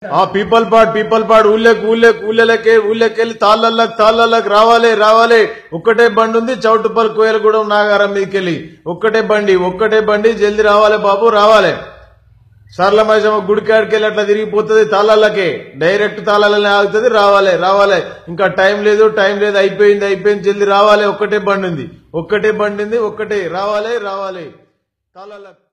people పాడ్ ఊళ్ళకెళ్ళి తాళ్ళకి రావాలి ఒక్కటే బండి ఉంది చౌటుపల్లి కోయలగూడెం నాగారం మీదకెళ్ళి ఒక్కటే బండి జల్దీ రావాలి బాబు రావాలి సరళమైసమ్మ గుడికాడికెళ్ళి అట్లా తిరిగిపోతుంది తాళ్ళకే డైరెక్ట్ తాళ్ళనే ఆగుతుంది రావాలి ఇంకా టైం లేదు అయిపోయింది జల్దీ రావాలి ఒక్కటే బండి ఉంది రావాలి తాళ్ళకి